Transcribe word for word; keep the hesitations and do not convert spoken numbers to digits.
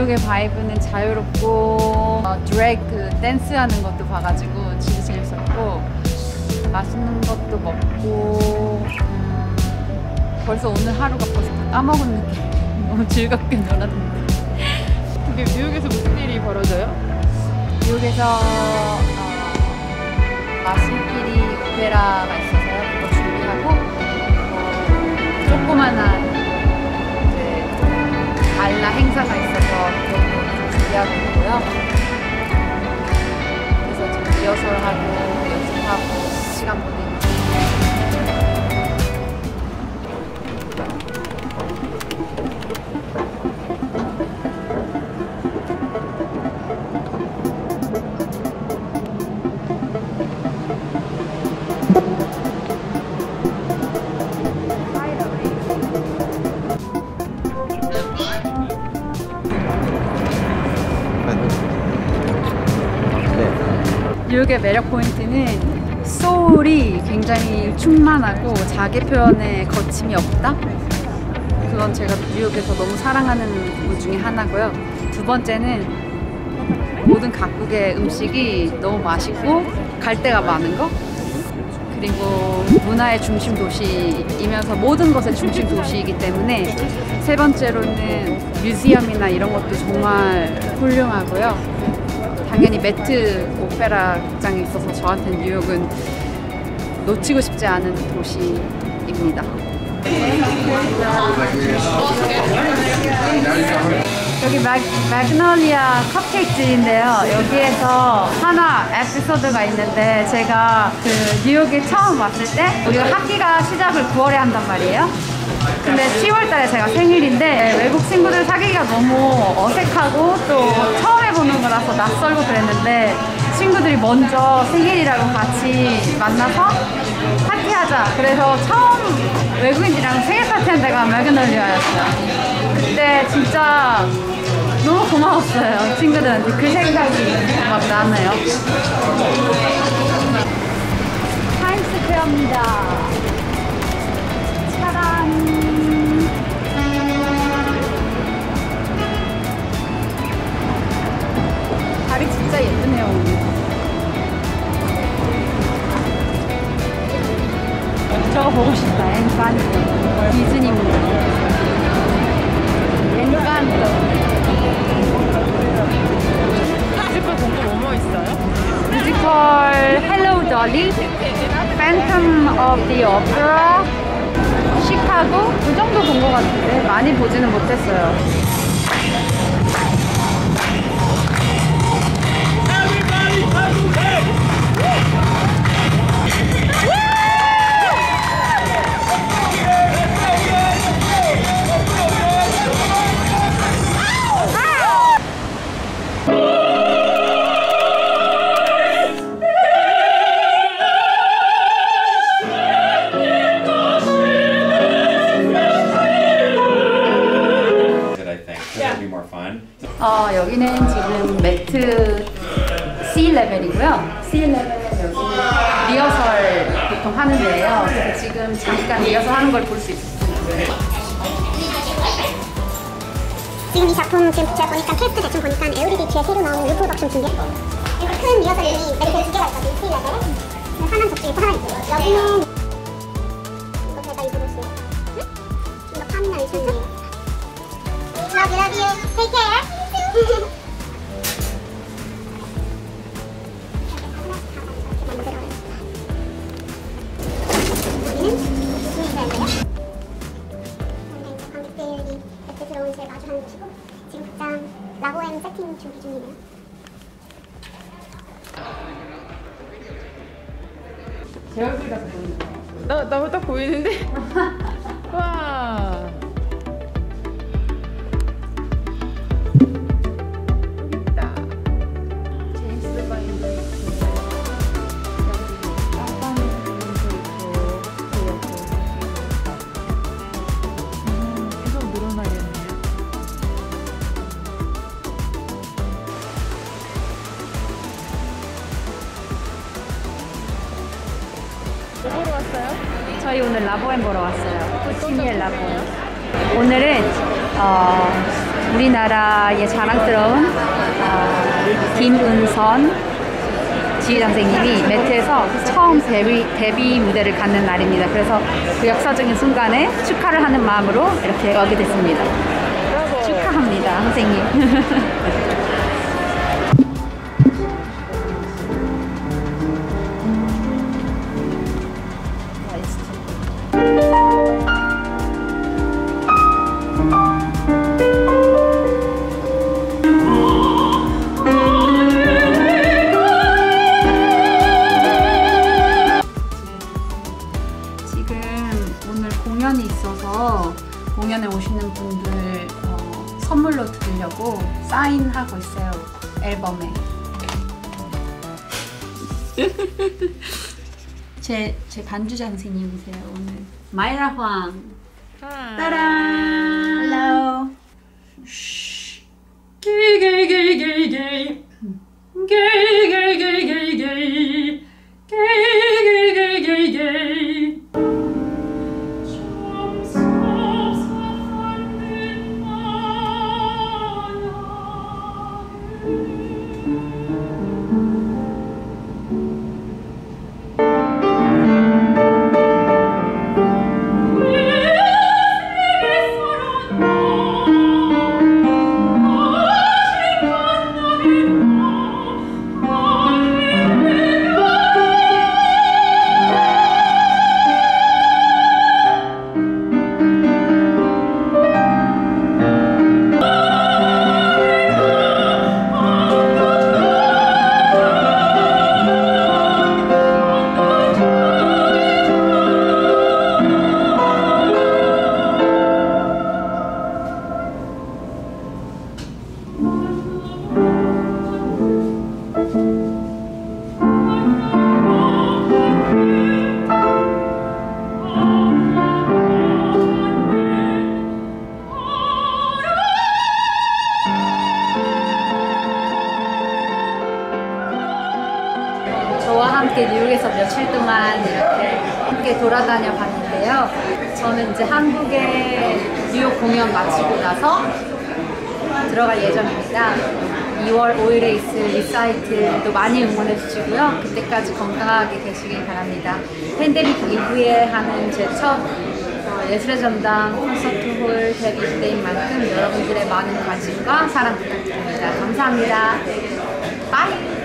뉴욕의 바이브는 자유롭고 어, 드래그 그 댄스하는 것도 봐가지고 진짜 재밌었고 맛있는 것도 먹고 음, 벌써 오늘 하루가 벌써 다 까먹은 느낌. 너무 즐겁게 놀았는데. 그게 뉴욕에서 무슨 일이 벌어져요? 뉴욕에서 어, 마신끼리 오페라가 있어서요. 그거 준비하고 어, 조그만한 이제 발라 행사가 있어서 그것도 준비하고 있고요. 그래서 좀 리허설하고 연습하고 시간 보내고. 뉴욕의 매력 포인트는 소울이 굉장히 충만하고 자기 표현에 거침이 없다? 그건 제가 뉴욕에서 너무 사랑하는 부분 중에 하나고요. 두 번째는 모든 각국의 음식이 너무 맛있고 갈 데가 많은 거? 그리고 문화의 중심 도시이면서 모든 것의 중심 도시이기 때문에 세 번째로는 뮤지엄이나 이런 것도 정말 훌륭하고요. 당연히 매트 오페라 극장이 있어서 저한테는 뉴욕은 놓치고 싶지 않은 도시입니다. 여기 맥, 맥놀리아 컵케이크집인데요. 여기에서 하나 에피소드가 있는데 제가 그 뉴욕에 처음 왔을 때 우리가 학기가 시작을 구월에 한단 말이에요. 근데 시월 달에 제가 생일인데 외국 친구들 사귀기가 너무 어색하고 또 처음 해보는 거라서 낯설고 그랬는데 친구들이 먼저 생일이라고 같이 만나서 파티하자. 그래서 처음 외국인들이랑 생일 파티한 데가 맥놀리아였어요. 그때 진짜 너무 고마웠어요. 친구들한테 그 생각이 막 나네요. 타임스퀘어입니다. 짜란. 달이 진짜 예쁘네요, 오늘. 저거 보고 싶다. 엔칸토. 디즈니입니다. 엔칸토. 뮤지컬 공부 뭐뭐 있어요? 뮤지컬 헬로 dolly, Phantom of the Opera, 시카고 그 정도 본 것 같은데 많이 보지는 못했어요. 어, 여기는 지금 매트 C 레벨이고요. C 레벨은 여기 리허설 보통 하는 데예요. 그래서 지금 잠깐 리허설 하는 걸 볼 수 있습니다. 지금 이 작품 지금 제가 보니까 캐스트 대충 보니까 에우리디 뒤에 새로 나온 리프로덕션 준비했어요. 그리고 큰 리허설이 매트 두 개가 있거든요. C 레벨에 하나는 저쪽에 있고 하나는 있고 여기는 이거 제가 입어볼 수 있어요. 이거 파미나 의상이에요. Love you, love you. Take care. 여기는 무슨일인데요? 관객들이 매트 들어오는 제일 마주하는 곳이고 지금 극장 라보엠 세팅 준비 중이네요. 제 얼굴 같아 보이는 거. 나, 나보다 보이는데? 와. 뭐 보러 왔어요? 저희 오늘 라보엠 보러 왔어요. 시니엘 라보엠. 오늘은 어, 우리나라의 자랑스러운 어, 김은선 지휘 선생님이 매트에서 처음 데뷔, 데뷔 무대를 갖는 날입니다. 그래서 그 역사적인 순간에 축하를 하는 마음으로 이렇게 오게 됐습니다. 브라보. 축하합니다, 선생님. 공연이 있어서 공연에 오시는 분들 어, 선물로 드리려고 사인하고 있어요. 앨범에. 제, 제 반주자 선생님이세요 오늘. 마이라 황. 따란. Hello. 게이게이게이게이게이. 게이게이게이게이게이. 게이게이게이게이게이. 저와 함께 뉴욕에서 며칠 동안 이렇게 함께 돌아다녀 봤는데요. 저는 이제 한국에 뉴욕 공연 마치고 나서 들어갈 예정입니다. 이월 오일에 있을 리사이틀도 많이 응원해 주시고요. 그때까지 건강하게 계시길 바랍니다. 팬데믹 이후에 하는 제 첫 어, 예술의 전당 콘서트 홀 데뷔 무대인 만큼 여러분들의 많은 관심과 사랑 부탁드립니다. 감사합니다. 바이!